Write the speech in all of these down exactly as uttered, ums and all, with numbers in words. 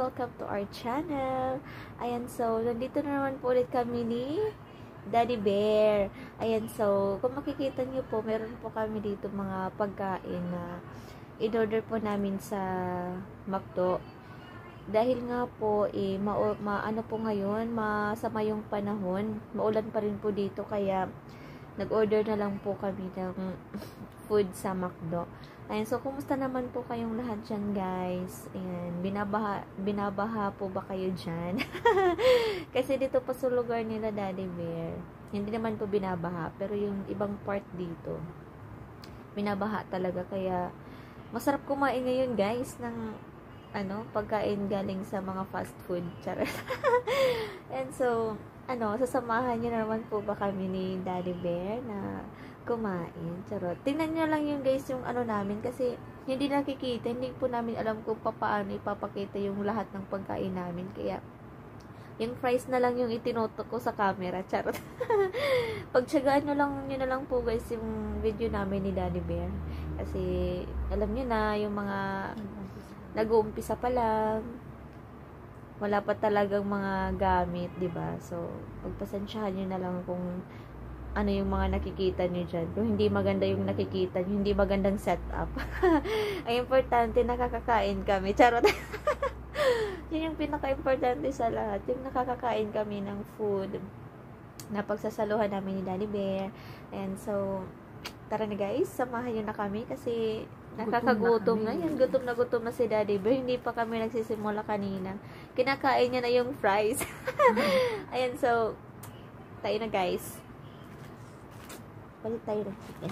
welcome to our channel. Ayan, so, nandito na naman po ulit kami ni Daddy Bear. Ayan, so, kung makikita nyo po, meron po kami dito mga pagkain na in-order po namin sa McDo. Dahil nga po, eh, ma, ma ano po ngayon, masama yung panahon, maulan pa rin po dito, kaya nag-order na lang po kami ng food sa McDo. Ayan, so, kumusta naman po kayong lahat dyan, guys? Ayan, binabaha, binabaha po ba kayo dyan? Kasi dito po sa lugar nila, Daddy Bear, hindi naman po binabaha, pero yung ibang part dito, binabaha talaga, kaya masarap kumain ngayon, guys, ng ano, pagkain galing sa mga fast food. Charot. And so, ano, sasamahan niyo naman po ba kami ni Daddy Bear na kumain? Charot. Tingnan niyo lang yung guys, yung ano namin, kasi hindi nakikita, hindi po namin alam kung paano ipapakita yung lahat ng pagkain namin. Kaya, yung fries na lang yung itinoto ko sa camera. Charot. Pagtsagaan nyo lang, nyo na lang po guys yung video namin ni Daddy Bear. Kasi, alam nyo na, yung mga nag-uumpisa pa lang, wala pa talagang mga gamit, diba? So, pagpasensyahan nyo na lang kung ano yung mga nakikita nyo dyan. Kung hindi maganda yung nakikita nyo, hindi magandang setup. Ang importante, nakakakain kami. Charot. Yun yung pinaka-importante sa lahat. Yung nakakakain kami ng food na pagsasaluhan namin ni Daddy Bear. And so, tara na guys, samahan nyo na kami kasi nakakagutom na, na yan. Gutom na gutom na si Daddy Bear. Hindi pa kami nagsisimula kanina. Kinakain niya na yung fries. Ayan, so, tayo na guys. Palit tayo ng chicken.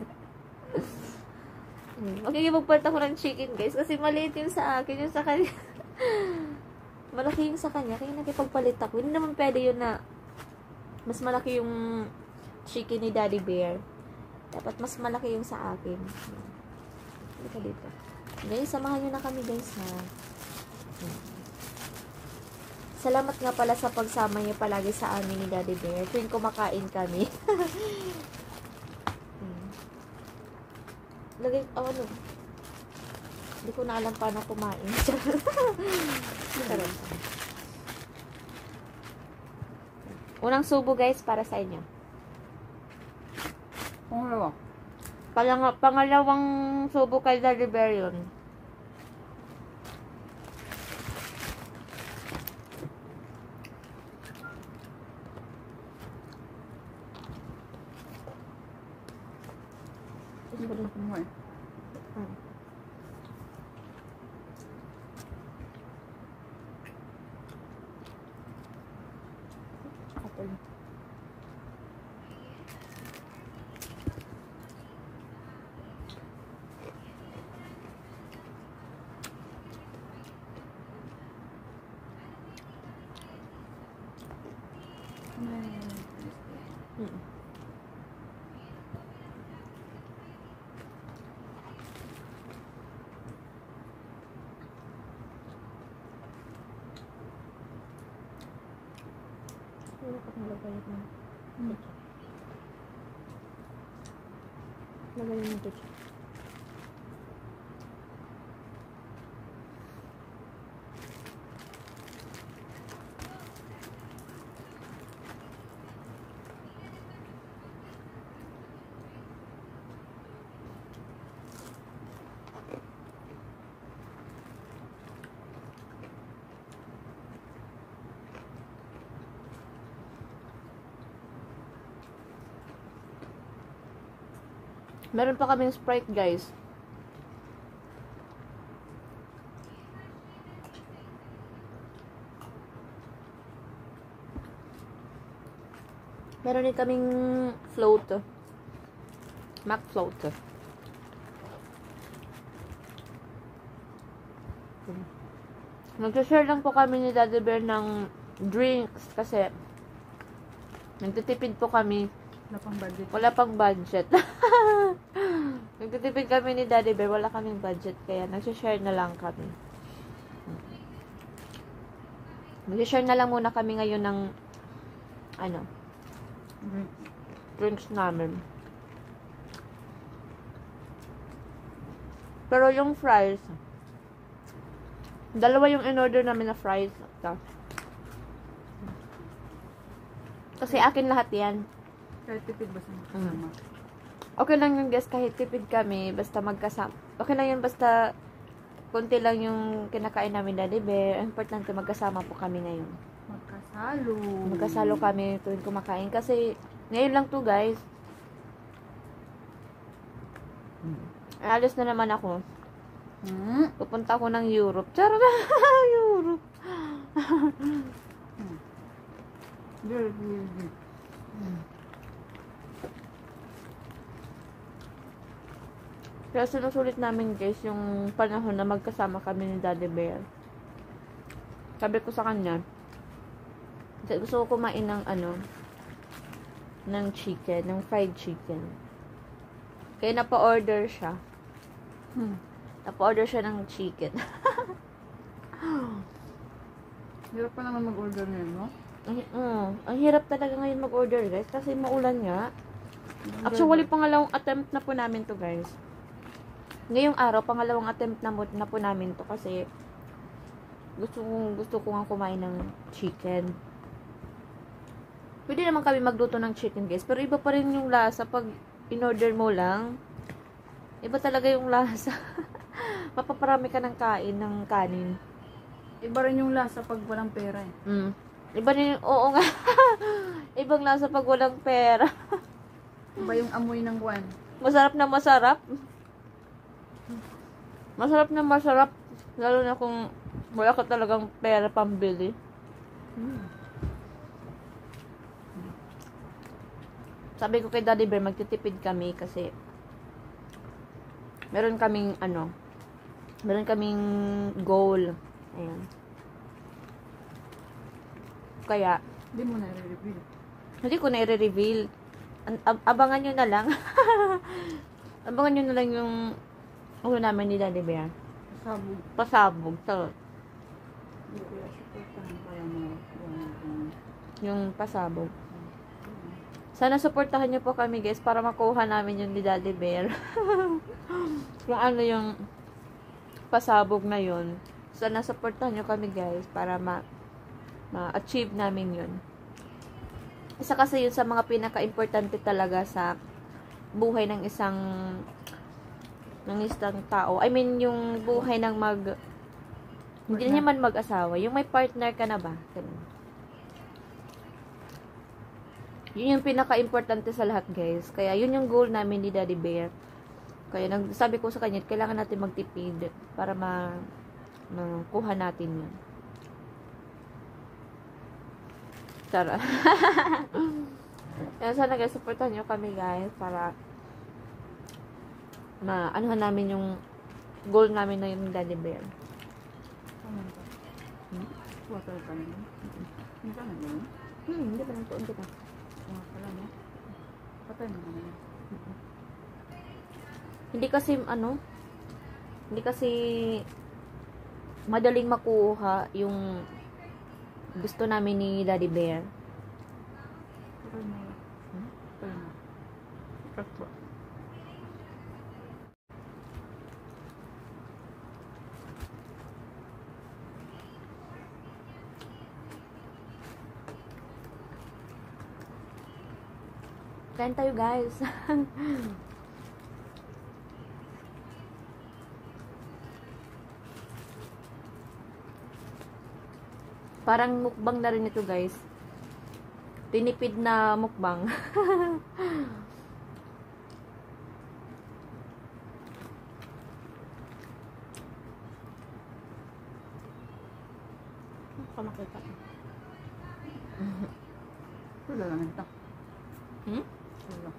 Okay, magpalit ako ng chicken guys. Kasi maliit yung sa akin. Yung sa kanya. Malaki yung sa kanya. Kaya nakipagpalit ako. Hindi naman pwede yun na mas malaki yung chicken ni Daddy Bear. Dapat mas malaki yung sa akin. Dito dito. Guys, samahan nyo na kami guys ha. Salamat nga pala sa pagsama nyo palagi sa amin ni Daddy Bear. Tuwing kumakain kami. Lagay, oh, ano? Hindi ko na alam paano kumain. Unang subo guys para sa inyo. Pangalawa. Palang, pangalawang subo kay Daddy Bear yun. Hindi ko na kumuha eh. Hmm. Apple. Hmm. Wala pa kong lagay na. Hmm. Lagay mo dito. Meron pa kaming Sprite, guys. Meron din kaming float. Mac float. Nag-share lang po kami ni Daddy Bear ng drinks kasi nagtitipid po kami. Wala pang budget. Wala pang budget. Nagtitipid kami ni Daddy Bear, wala kaming budget, kaya nag-share na lang kami. Nag-share na lang muna kami ngayon ng ano, Drink. drinks namin. Pero yung fries, Dalawa yung in-order namin na fries. Ito. Kasi akin lahat yan. Kahit tipid ba sa kasama? Okay lang yung guys, kahit tipid kami, basta magkasama. Okay lang yun, basta konti lang yung kinakain namin Daddy Bear. Importante magkasama po kami ngayon. Magkasalo. Magkasalo kami tuwing kumakain. Kasi ngayon lang to guys. Alis na naman ako. Hmm? Pupunta ako ng Europe. Charot na! Europe! Very good. Kaya sinusulit namin guys yung panahon na magkasama kami ni Daddy Bear. Sabi ko sa kanya, gusto ko kumain ng ano, ng chicken, ng fried chicken. Kaya napa-order siya. Hmm. Napa-order siya ng chicken. Hirap pa naman mag-order ngayon, no? Ang, mm, ang hirap talaga ngayon mag-order guys kasi maulan nga. Actually, pangalawang attempt na po namin to guys. Ngayong araw, pangalawang attempt na, mo, na po namin to kasi gusto kong gusto ko nga kumain ng chicken. Pwede naman kami magluto ng chicken guys, pero iba pa rin yung lasa pag in-order mo lang. Iba talaga yung lasa. Mapaparami ka ng kain ng kanin. Iba rin yung lasa pag walang pera eh. Mm. Iba rin, oo nga. Ibang lasa pag walang pera. Iba yung amoy ng kwan. Masarap na masarap. Masarap na masarap. Lalo na kung wala ka talagang pera pambili. Hmm. Sabi ko kay Daddy Bear, magtitipid kami kasi meron kaming ano, meron kaming goal. Ayan. Kaya, Hindi mo na i-reveal. hindi ko na i-reveal. Ab- abangan nyo na lang. Abangan nyo na lang yung ulo namin ni Daddy Bear. Sabog. Pasabog. So, Hindi ko yung supportahan kaya mo yung yung pasabog. Sana supportahan nyo po kami guys para makuha namin yung ni Daddy Bear. Kung ano yung pasabog na yun. Sana supportahan nyo kami guys para ma ma-achieve namin yun. Isa kasi yun sa mga pinaka-importante talaga sa buhay ng isang ng isang tao. I mean, yung buhay ng mag hindi na naman mag-asawa. Yung may partner ka na ba? Ganun. Yun yung pinaka-importante sa lahat, guys. Kaya, yun yung goal namin ni Daddy Bear. Kaya, nagsabi ko sa kanya, kailangan natin magtipid para ma makuha natin yun. Tara. Kaya, sana guys, supportan nyo kami, guys, para ma-anuhan namin yung goal namin na yung Daddy Bear. Ano ba? Hmm? Water ka na yun? Hindi ka na yun? Hmm, hindi pa nang tuon kita. Mga pala, no? Patay mo na yun. Hindi kasi, ano, hindi kasi madaling makuha yung gusto namin ni Daddy Bear. Patay mo. Hmm? Patay mo. Cut ba? Kain tayo, guys. Parang mukbang na rin ito, guys. Tinipid na mukbang. Kamakita. Wala lang ito. Hmm? Wala.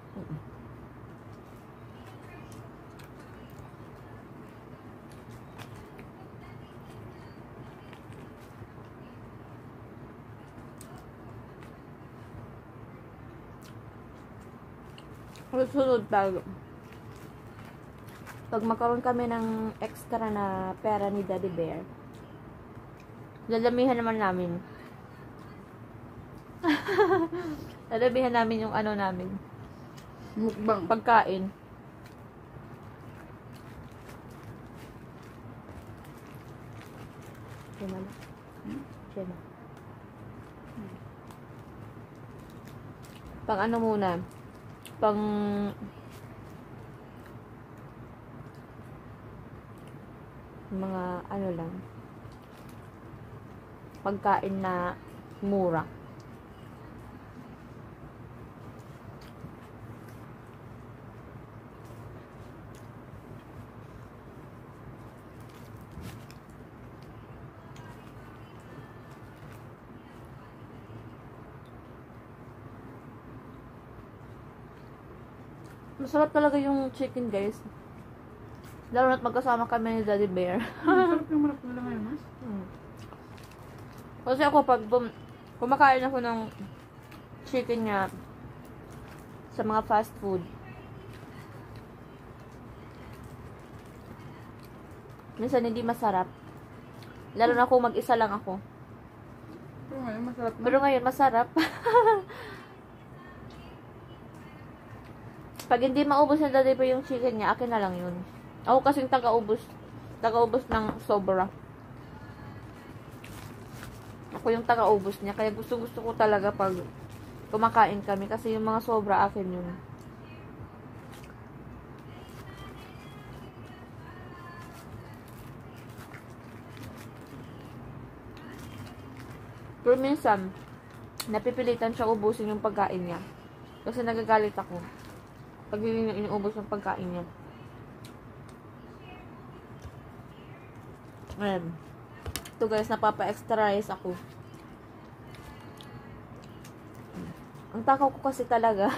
Susunod pag pag magkaroon kami ng extra na pera ni Daddy Bear, lalamihan naman namin. Lalamihan namin yung ano namin, Mukbang. pagkain. Siya na. Hmm? Siya na. Hmm. Pang ano muna? Pang... mga ano lang. Pagkain na mura. Masarap talaga yung chicken, guys. Lalo na't magkasama kami ni Daddy Bear. Masarap yung manok nila ngayon, mas. Hmm. Kasi ako pag bum kumakain ako ng chicken niya sa mga fast food, minsan hindi masarap. Lalo na kung mag-isa lang ako. Pero ngayon, masarap na. Pero ngayon, masarap. Pag hindi maubos na Daddy Bear yung chicken niya, akin na lang yun. Ako kasing taga-ubos. Taga-ubos ng sobra. Ako yung taga-ubos niya. Kaya gusto-gusto ko talaga pag kumakain kami. Kasi yung mga sobra, akin yun. Pero minsan, napipilitan siya ubusin yung pagkain niya. Kasi nagagalit ako. Pag hindi niya inuubos yung pagkain niya. Ayan. Ito guys, napapa-extra rice ako. Ang takaw ko kasi talaga.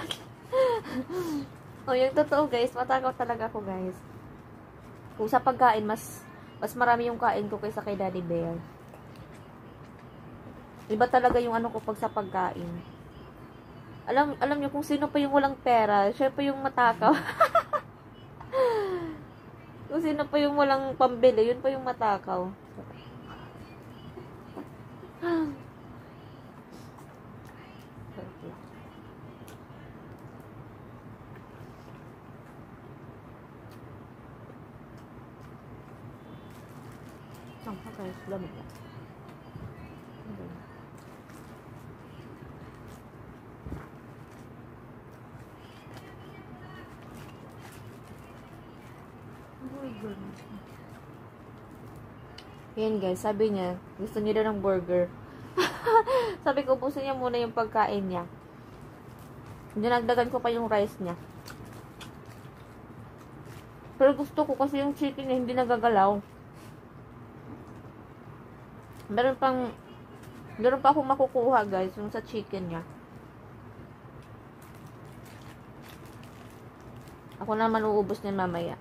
O, yung totoo guys, matakaw talaga ako guys. Kung sa pagkain, mas mas marami yung kain ko kaysa kay Daddy Bear. Iba talaga yung ano ko pag sa pagkain. Alam, alam niyo kung sino pa yung walang pera, siya pa yung matakaw. Kung sino pa yung walang pambili, yun pa yung matakaw. Ang guys, lamig na. Burger. Yan guys, sabi niya, gusto niya daw ng burger. Sabi ko, ubusin niya muna yung pagkain niya. Dinagdagan ko pa yung rice niya. Pero gusto ko kasi yung chicken niya hindi nagagalaw. Meron pang, meron pa akong makukuha guys, yung sa chicken niya. Ako naman uubos niya mamaya.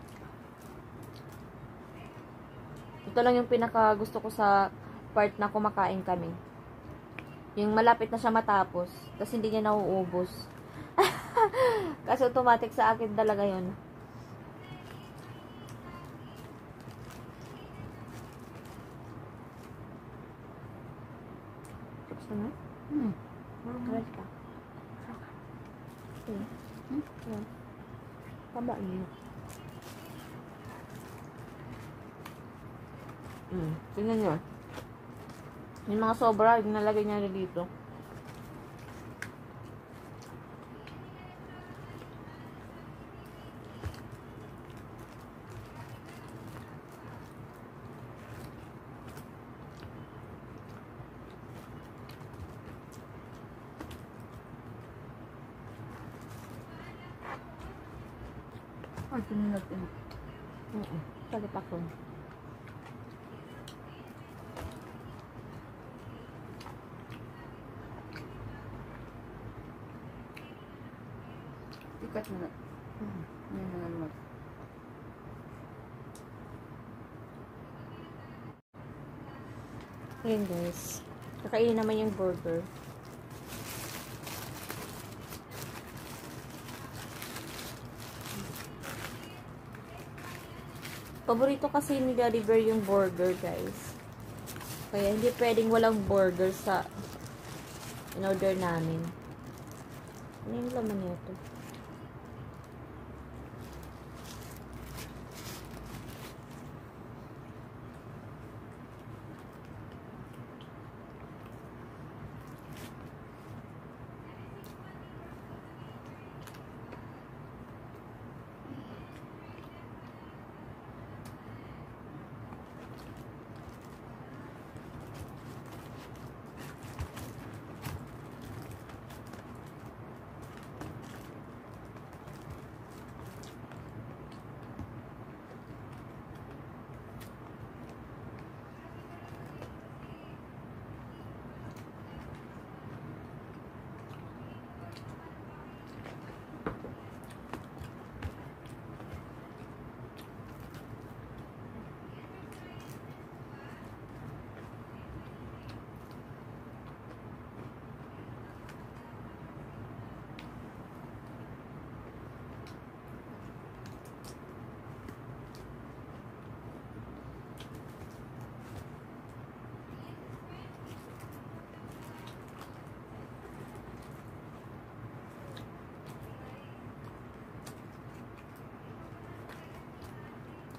Ito lang yung pinaka gusto ko sa part na kumakain kami. Yung malapit na siya matapos. Tapos hindi niya nauubos. Kasi automatic sa akin talaga yun. Gusto mo? Hmm. Kalas ka. Hmm. Hmm? Hmm. Taba niyo. Hmm. Tingnan nyo. Yung mga sobra, yung nalagay niya dito. Ay, tingnan natin. Oo. Palit ako. Ikat na na. Hmm. Yan na naman. Ayan guys. Kakainin naman yung burger. Paborito kasi ni Daddy Bear yung burger guys. Kaya hindi pwedeng walang burger sa in-order namin. Ano yung laman nito?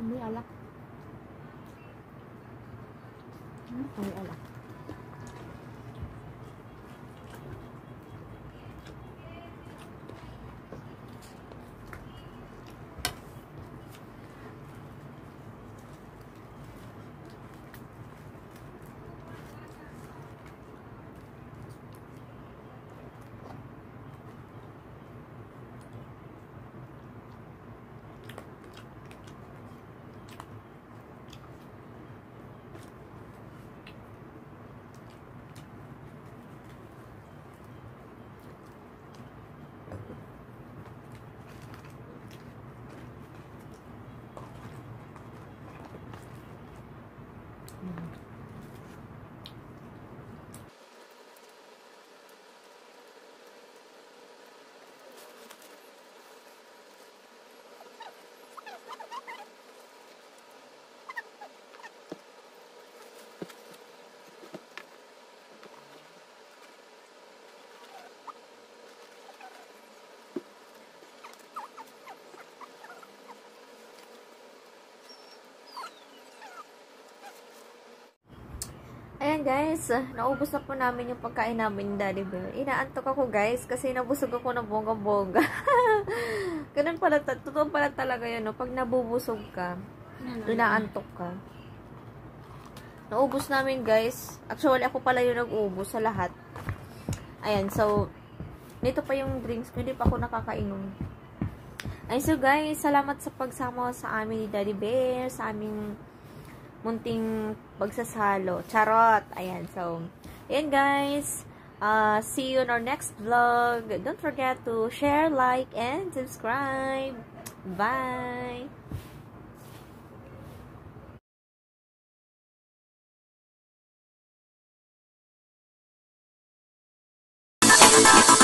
May alak. Hmm? May alak. Ayan guys, naubos na po namin yung pagkain namin ni Daddy Bear. Inaantok ako guys kasi nabusog ako ng bongga-bongga. Ganun pala, totoo pala talaga yun, no? Pag nabubusog ka, inaantok ka. Naubos namin guys. Actually, ako pala yung nag-ubos sa lahat. Ayan, so, nito pa yung drinks ko, hindi pa ako nakakainom. Ayan, so guys, salamat sa pagsama sa amin ni Daddy Bear, sa aming munting pagsasalo. Charot! Ayan, so, ayan guys. Uh, see you in our next vlog. Don't forget to share, like, and subscribe. Bye! Thank you.